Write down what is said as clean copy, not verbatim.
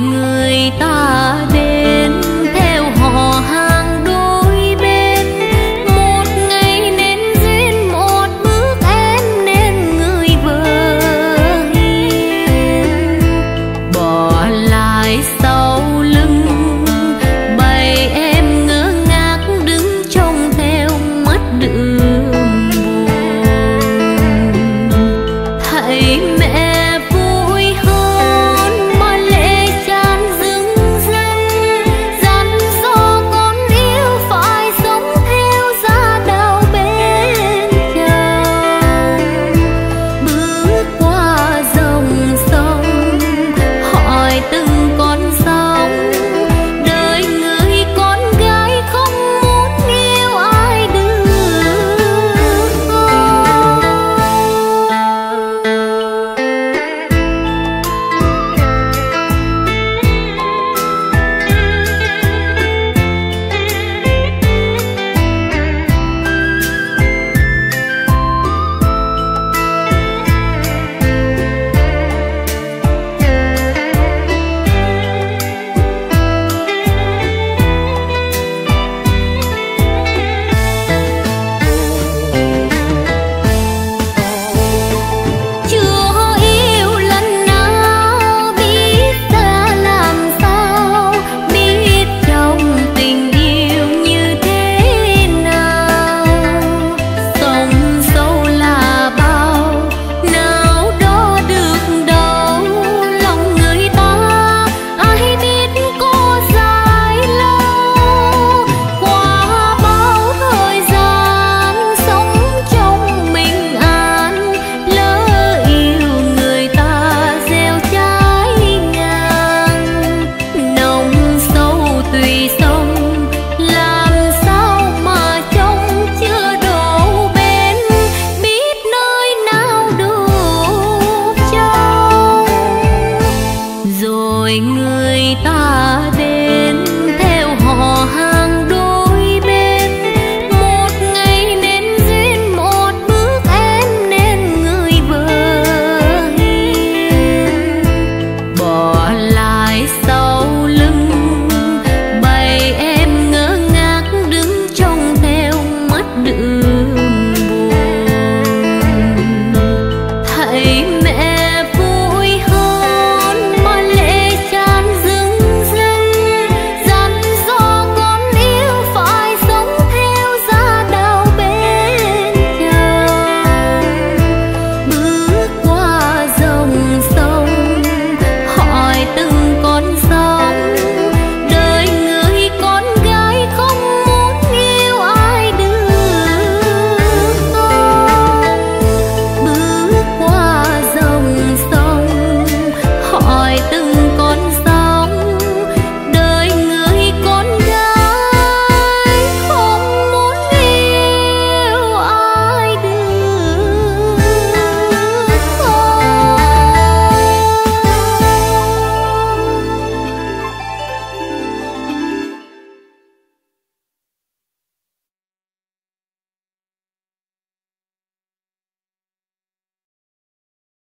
người ta đến theo họ hàng đôi bên, một ngày nên duyên, một bước em nên người vợ hiền. Bỏ lại sau lưng bầy em ngơ ngác đứng trông theo mất đường buồn. Thấy mẹ vui hơn mà lệ tràn rưng rưng, dặn dò con yêu phải sống theo gia đạo bên chồng. Bước qua dòng sông hỏi từng con sóng, đời người con gái không muốn yêu ai được không. Chưa yêu lần nào biết ta làm sao, biết trong tình yêu như thế nào. Sông sâu là bao, nào đo được đâu lòng người ta, ai biết có dài lâu. Qua bao thời gian sống trong bình an, lỡ yêu người ta gieo trái ngang. Nồng sâu tùy sông, làm sao mà trông chưa đổ bên, biết nơi nào đổ trong. Rồi người ta đến theo họ hàng đôi bên, một ngày nên duyên, một bước em nên người vợ hiền. Bỏ lại sau lưng bầy em ngơ ngác đứng trông theo mất đường buồn. Thấy mẹ vui hơn mà lệ tràn rưng rưng, dặn dò con yêu phải sống theo gia đạo bên chồng. Bước qua dòng sông hỏi từng con sóng, đời người con gái không muốn yêu ai được không. Bước qua dòng sông hỏi từng